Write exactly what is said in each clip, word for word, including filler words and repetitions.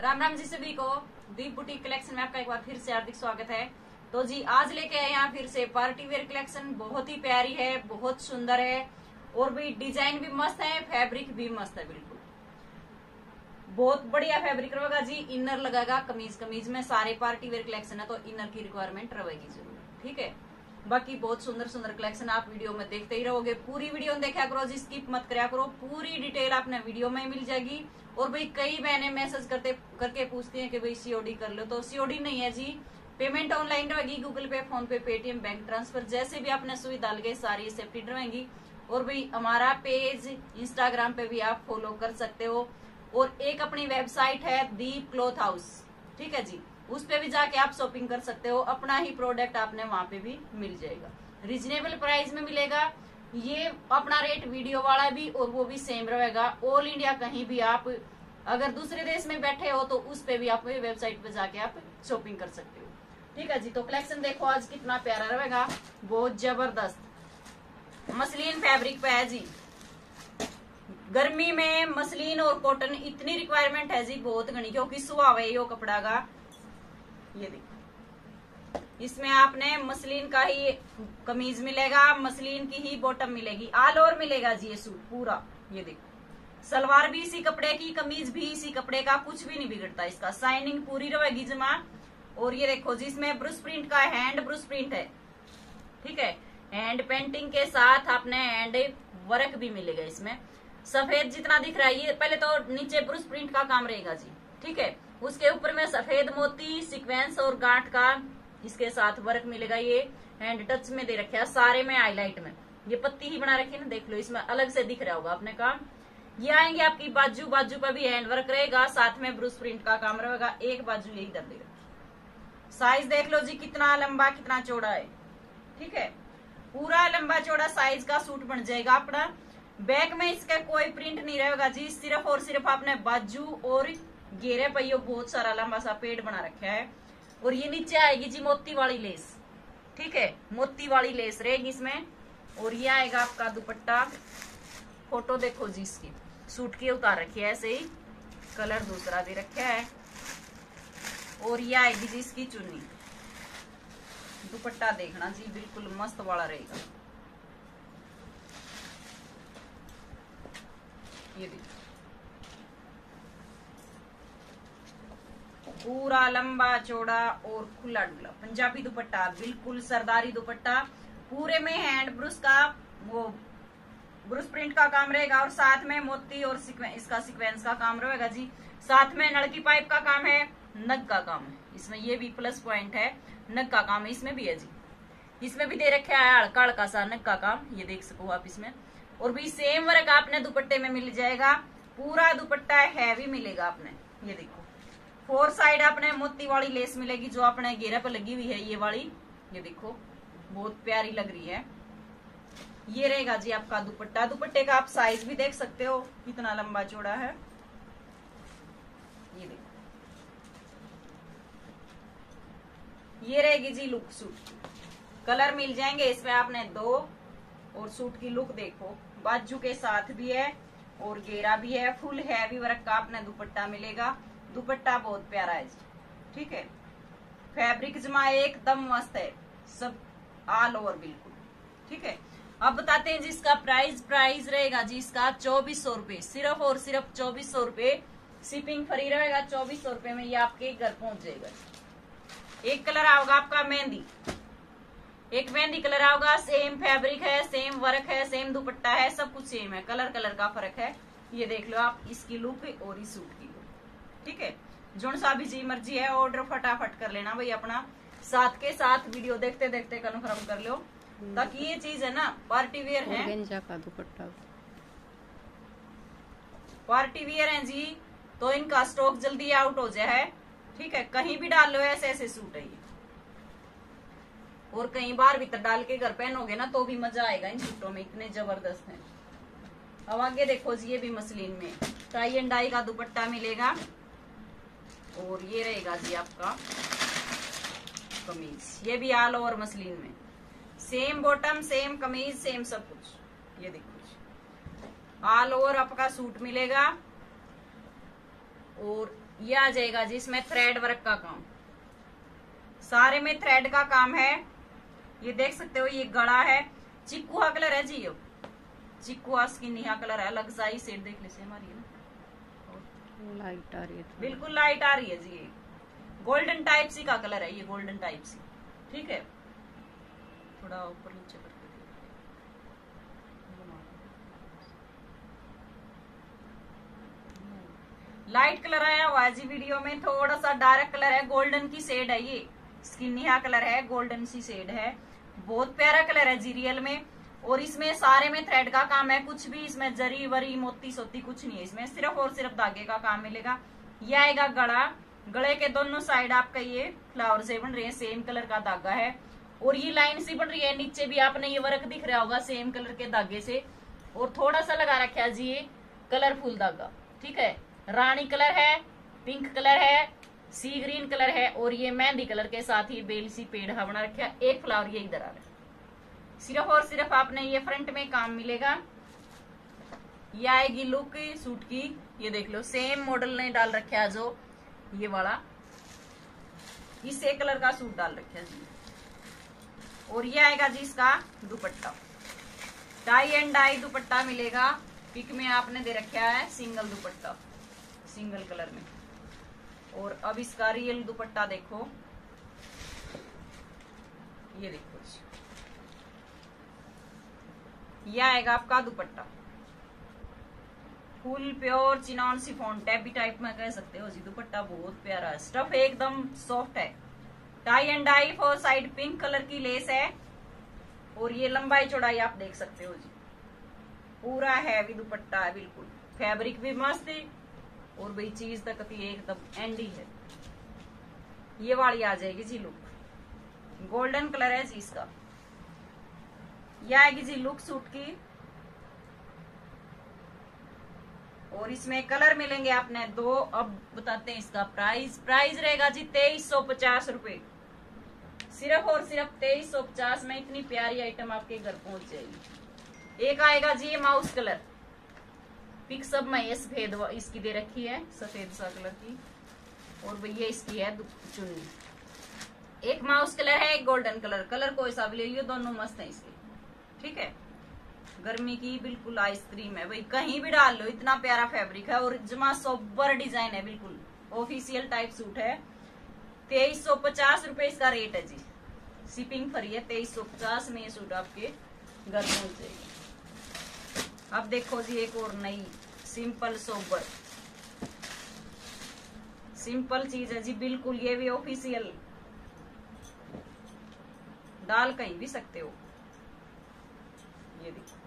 राम राम जी सभी को। दीप boutique collection में आपका एक बार फिर से हार्दिक स्वागत है। तो जी आज लेके आए यहाँ फिर से पार्टी वेयर कलेक्शन। बहुत ही प्यारी है, बहुत सुंदर है और भी डिजाइन भी मस्त है, फैब्रिक भी मस्त है। बिल्कुल बहुत बढ़िया फैब्रिक रहेगा जी। इनर लगेगा कमीज, कमीज में सारे पार्टी वेयर कलेक्शन है तो इनर की रिक्वायरमेंट रहेगी जरूर। ठीक है, बाकी बहुत सुंदर सुंदर कलेक्शन आप वीडियो में देखते ही रहोगे। पूरी वीडियो देखा करो जी, स्किप मत करा करो। पूरी डिटेल आपने वीडियो में मिल जाएगी। और भाई कई बहनें मैसेज करते करके पूछती हैं कि भाई सीओडी कर लो, तो सीओडी नहीं है जी। पेमेंट ऑनलाइन रहेगी, Google Pay, PhonePe, Paytm, bank transfer, जैसे भी आपने सुविधा लगे सारी सेफ्टी रहेगी। और भाई हमारा पेज इंस्टाग्राम पे भी आप फॉलो कर सकते हो। और एक अपनी वेबसाइट है दीप क्लॉथ हाउस, ठीक है जी, उस पे भी जाके आप शॉपिंग कर सकते हो। अपना ही प्रोडक्ट आपने वहां पे भी मिल जाएगा, रीजनेबल प्राइस में मिलेगा। ये अपना रेट वीडियो वाला भी और वो भी सेम रहेगा। ऑल इंडिया कहीं भी आप अगर दूसरे देश में बैठे हो तो उस पे भी आप वेबसाइट पे जाके आप शॉपिंग कर सकते हो। ठीक है जी, तो कलेक्शन देखो आज कितना प्यारा रहेगा, बहुत जबरदस्त मसलिन फैब्रिक पे है जी। गर्मी में मसलिन और कॉटन इतनी रिक्वायरमेंट है जी, बहुत घनी, क्योंकि सुहाव है यो कपड़ा का। ये देखो इसमें आपने मसलिन का ही कमीज मिलेगा, मसलिन की ही बॉटम मिलेगी, ऑल ओवर मिलेगा जी ये सूट पूरा। ये देखो सलवार भी इसी कपड़े की, कमीज भी इसी कपड़े का, कुछ भी नहीं बिगड़ता इसका। शाइनिंग पूरी रहेगी जमा। और ये देखो जी इसमें ब्रुश प्रिंट का हैंड ब्रुश प्रिंट है, ठीक है, हैंड पेंटिंग के साथ आपने हैंड वर्क भी मिलेगा इसमें। सफेद जितना दिख रहा है ये, पहले तो नीचे ब्रुश प्रिंट का काम रहेगा जी, ठीक है, उसके ऊपर में सफेद मोती सीक्वेंस और गांठ का इसके साथ वर्क मिलेगा। ये हैंड टच में दे रखा है, सारे में हाईलाइट में ये पत्ती ही बना रखी है ना, देख लो इसमें अलग से दिख रहा होगा आपने काम। ये आएंगे आपकी बाजू, बाजू पर भी हैंड वर्क रहेगा, साथ में ब्रुश प्रिंट का काम रहेगा। एक बाजू यही दर देगा। साइज देख लो जी कितना लंबा कितना चौड़ा है, ठीक है, पूरा लंबा चौड़ा साइज का सूट बन जाएगा अपना। बैक में इसका कोई प्रिंट नहीं रहेगा जी, सिर्फ और सिर्फ आपने बाजू और घेरे पहियों बहुत सारा लंबा सा पेड़ बना रखा है। और ये नीचे आएगी जी मोती वाली लेस, ठीक है, मोती वाली लेस रहेगी इसमें। और ये आएगा आपका दुपट्टा। फोटो देखो जी इसकी, सूट की उतार रखी है, ऐसे ही कलर दूसरा दे रखा है। और ये आएगी जी इसकी चुन्नी। दुपट्टा देखना जी बिल्कुल मस्त वाला रहेगा। ये देखो पूरा लंबा चौड़ा और खुला डुला पंजाबी दुपट्टा, बिल्कुल सरदारी दुपट्टा। पूरे में हैंड ब्रुश का वो ब्रुश प्रिंट का काम रहेगा और साथ में मोती और सीक्वेंस, इसका सीक्वेंस का काम रहेगा जी। साथ में नलकी पाइप का काम है, नग का काम है इसमें, ये भी प्लस पॉइंट है, नग का काम है इसमें भी है जी। इसमें भी दे रखा है हल्का हल्का सा नग का काम, ये देख सको आप इसमें। और भी सेम वर्क आपने दुपट्टे में मिल जाएगा, पूरा दुपट्टा हैवी मिलेगा आपने। ये देखो फोर साइड आपने मोती वाली लेस मिलेगी जो आपने घेरे पर लगी हुई है, ये वाली, ये देखो बहुत प्यारी लग रही है। ये रहेगा जी आपका दुपट्टा। दुपट्टे का आप साइज भी देख सकते हो कितना लंबा चौड़ा है। ये देखो ये रहेगी जी लुक सूट। कलर मिल जाएंगे इसमें आपने दो। और सूट की लुक देखो, बाजू के साथ भी है और घेरा भी है, फुल हैवी वर्क का आपने दुपट्टा मिलेगा। दुपट्टा बहुत प्यारा है जी, ठीक है, फैब्रिक जमा एकदम मस्त है, सब ऑल ओवर बिल्कुल, ठीक है। अब बताते हैं जी इसका प्राइस। प्राइस रहेगा जी इसका चौबीस सौ रूपये, सिर्फ और सिर्फ चौबीस सौ रूपये। शिपिंग फ्री रहेगा, चौबीस सौ रूपये में ये आपके घर पहुंच जाएगा। एक कलर आओगा आपका मेहंदी, एक मेहंदी कलर आओगा, सेम फैब्रिक है, सेम वर्क है, सेम दुपट्टा है, सब कुछ सेम है, कलर कलर का फर्क है। ये देख लो आप इसकी लुक और इस सूट की लुक, ठीक है। जोन सा भी जी मर्जी है ऑर्डर फटाफट कर लेना भाई अपना, साथ के साथ वीडियो देखते देखते कन्फर्म कर लो, ताकि ये चीज है ना पार्टी वेयर है, ऑर्गेन्जा का दुपट्टा पार्टी वेयर है जी, तो इनका स्टॉक जल्दी आउट हो जाए, ठीक है। कहीं भी डाल लो ऐसे ऐसे सूट है ये, और कई बार भीतर डाल के घर पहनोगे ना तो भी मजा आएगा इन सूटों में, इतने जबरदस्त हैं। अब आगे देखो जी ये भी मसलिन में टाई एंड डाई का दुपट्टा मिलेगा। और ये रहेगा जी आपका कमीज, ये भी ऑल ओवर मसलिन में, सेम बॉटम सेम कमीज सेम सब कुछ। ये देखो ऑल ओवर आपका सूट मिलेगा। और ये आ जाएगा जी इसमें थ्रेड वर्क का काम, सारे में थ्रेड का काम है। ये देख सकते हो, ये गला है, चिक्कुआ कलर है जी, ये चिक्कुआ स्किन यहाँ कलर है, अलग सा ही शेड देख लीजिए हमारी है ना, लाइट आ रही है, बिल्कुल लाइट आ रही है जी। ये गोल्डन टाइप सी का कलर है, ये गोल्डन टाइप सी, ठीक है। थोड़ा ऊपर नीचे करके लाइट कलर आया हुआ है जी वीडियो में, थोड़ा सा डार्क कलर है, गोल्डन की शेड है, ये स्किनिया कलर है, गोल्डन सी शेड है, बहुत प्यारा कलर है जी रियल में। और इसमें सारे में थ्रेड का काम है, कुछ भी इसमें जरी वरी मोती सोती कुछ नहीं है, इसमें सिर्फ और सिर्फ धागे का काम मिलेगा। ये आएगा गला, गले के दोनों साइड आपका ये फ्लावर से बन रहे हैं, सेम कलर का धागा है, और ये लाइन सी बन रही है, नीचे भी आपने ये वर्क दिख रहा होगा सेम कलर के धागे से, और थोड़ा सा लगा रखा है जी ये कलरफुल धागा, ठीक है। रानी कलर है, पिंक कलर है, सी ग्रीन कलर है, और ये मेहंदी कलर के साथ ही बेल सी पेड़ बना रखा है, एक फ्लावर ये इधर आ रहा है। सिर्फ और सिर्फ आपने ये फ्रंट में काम मिलेगा। ये आएगी लुक सूट की, ये देख लो सेम मॉडल ने डाल रखा है, जो ये वाला इस एक कलर का सूट डाल रखा है जी। और ये आएगा जी इसका dupatta, tie and dye dupatta मिलेगा, पिक में आपने दे रखा है सिंगल दुपट्टा, सिंगल कलर में। और अब इसका रियल दुपट्टा देखो, ये देखो जी, ये आएगा आपका dupatta, full pure chinon chiffon tabby type में कह सकते हो जी। दुपट्टा बहुत प्यारा है, स्टफ एकदम सॉफ्ट है, tie and dye four side pink colour की लेस है, और ये लंबाई चौड़ाई आप देख सकते हो जी, पूरा हैवी दुपट्टा है, बिल्कुल फैब्रिक भी मस्त है, और भाई चीज तक एकदम एंडी है। ये वाली आ जाएगी जी लुक, गोल्डन कलर है जी इसका। यह आएगी जी लुक सूट की, और इसमें कलर मिलेंगे आपने दो। अब बताते हैं इसका प्राइस, प्राइस रहेगा जी तेईस सौ पचास रुपए, सिर्फ और सिर्फ तेईस सौ पचास में इतनी प्यारी आइटम आपके घर पहुंच जाएगी। एक आएगा जी ये माउस कलर, पिक सब में ये सफेद इसकी दे रखी है, सफेद सा कलर की, और भैया इसकी है चुन्नी। एक माउस कलर है, एक गोल्डन कलर, कलर कोई सा भी ले लियो, दोनों मस्त है इसके, ठीक है। गर्मी की बिल्कुल आइसक्रीम है भाई, कहीं भी डाल लो, इतना प्यारा फैब्रिक है, और जमा सोबर डिजाइन है, बिल्कुल ऑफिशियल टाइप सूट है। तेईस सौ पचास रुपए इसका रेट है जी, शिपिंग फ्री है, तेईस सौ पचास में ये सूट आपके घर पहुंच जाएगी। अब देखो जी एक और नई सिंपल सोबर, सिंपल चीज है जी बिल्कुल, ये भी ऑफिशियल, डाल कहीं भी सकते हो। ये देखो,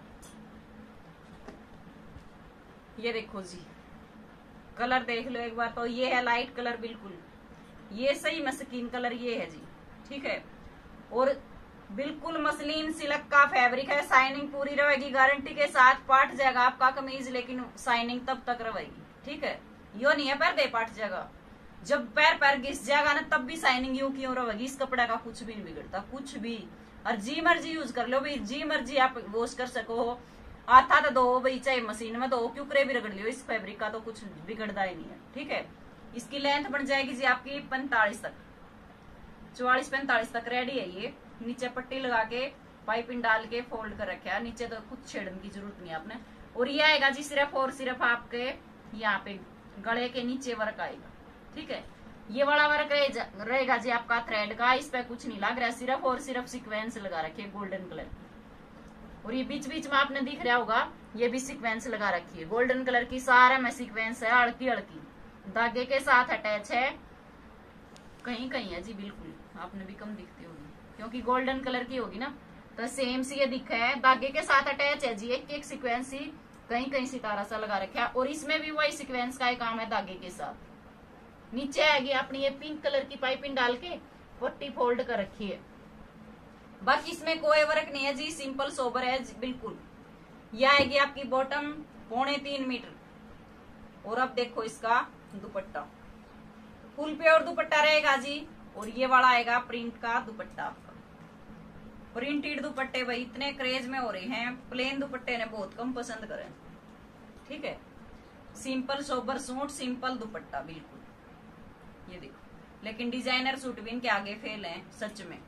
ये देखो जी कलर देख लो एक बार तो, ये है लाइट कलर बिल्कुल, ये सही में स्किन कलर ये है जी, ठीक है। और बिल्कुल मसलिन सिल्क का फैब्रिक है, शाइनिंग पूरी रहेगी गारंटी के साथ। पाट जाएगा आपका कमीज, लेकिन शाइनिंग तब तक रहेगी, ठीक है। यो नहीं है पैर दे पाट जाएगा, जब पैर पैर घिस जाएगा ना तब भी शाइनिंग यूं क्यों रहेगी। इस कपड़े का कुछ भी नहीं बिगड़ता, कुछ भी, और जी मर्जी यूज कर लो भाई, जी मर्जी आप वॉश कर सको, आता तो दो भाई, चाहे मशीन में दो, क्यों करे भी रगड़ लियो, इस फैब्रिक का तो कुछ बिगड़ता ही नहीं है, ठीक है। इसकी लेंथ बन जाएगी जी आपकी पैंतालीस तक, चौवालीस पैंतालीस तक रेडी है ये। नीचे पट्टी लगा के पाइपिंग डाल के फोल्ड कर रखा है, नीचे तो कुछ छेड़ने की जरूरत नहीं आपने। और ये आएगा जी सिर्फ और सिर्फ आपके यहाँ पे गले के नीचे वर्क आएगा, ठीक है। ये वाला वर्क रहेगा जी आपका थ्रेड का, इस पे कुछ नहीं लग रहा है, सिर्फ और सिर्फ सीक्वेंस लगा रखी है गोल्डन कलर की। और ये बीच बीच में आपने दिख रहा होगा, ये भी सीक्वेंस लगा रखी है गोल्डन कलर की, सारा में सीक्वेंस है, अड़की अड़की धागे के साथ अटैच है, कहीं कहीं है जी बिल्कुल, आपने भी कम दिखती होगी क्योंकि गोल्डन कलर की होगी ना, तो सेम सी ये दिखा है, धागे के साथ अटैच है जी, एक एक सीक्वेंस ही कहीं कहीं सितारा सा लगा रखा है। और इसमें भी वही सीक्वेंस का काम है धागे के साथ। नीचे आएगी अपनी ये पिंक कलर की पाइपिंग डाल के पट्टी फोल्ड कर रखी है, बाकी इसमें कोई वर्क नहीं है जी, सिंपल सोबर है बिल्कुल। यह आएगी आपकी बॉटम पौने तीन मीटर, और अब देखो इसका दुपट्टा, फुल प्योर दुपट्टा रहेगा जी। और ये वाला आएगा प्रिंट का दुपट्टा आपका, प्रिंटेड दुपट्टे भाई इतने क्रेज में हो रहे हैं, प्लेन दुपट्टे ने बहुत कम पसंद करें, ठीक है। Simple sober suit, simple dupatta बिल्कुल, ये देखो, लेकिन डिजाइनर सूट भी इनके आगे फेल हैं सच में।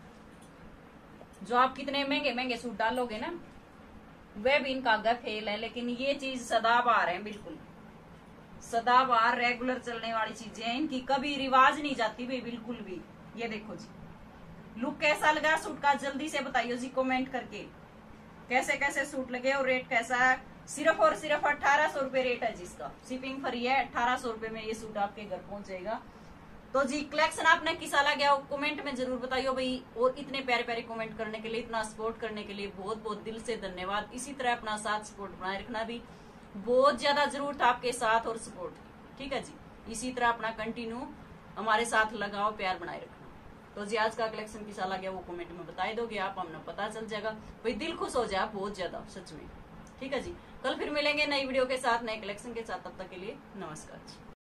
जो आप कितने महंगे महंगे सूट डालोगे ना, वह भी इनका आगे फेल है। लेकिन ये चीज सदाबहार है, बिल्कुल सदाबहार रेगुलर चलने वाली चीजें हैं, इनकी कभी रिवाज नहीं जाती भाई, बिल्कुल भी। ये देखो जी, लुक कैसा लगा सूट का जल्दी से बताइए जी कमेंट करके, कैसे कैसे सूट लगे और रेट कैसा है। सिर्फ और सिर्फ अठारह सौ रुपए रेट है जिसका, शिपिंग फ्री है। अठारह सौ रुपए में ये सूट आपके घर पहुंच जाएगा। तो जी कलेक्शन आपने किसा लगा हो कमेंट में जरूर बताइए भाई। और इतने प्यारे प्यारे कमेंट करने के लिए, इतना सपोर्ट करने के लिए बहुत बहुत दिल से धन्यवाद। इसी तरह अपना साथ सपोर्ट बनाए रखना भी, बहुत ज्यादा जरूरत है आपके साथ और सपोर्ट। ठीक है जी, इसी तरह अपना कंटिन्यू हमारे साथ लगाओ, प्यार बनाए रखना। तो जी आज का कलेक्शन किसा लगा वो कमेंट में बता दोगे आप, हमें पता चल जाएगा भाई, दिल खुश हो जाए बहुत ज्यादा सच में। ठीक है जी, कल फिर मिलेंगे नई वीडियो के साथ, नए कलेक्शन के साथ। तब तक के लिए नमस्कार जी।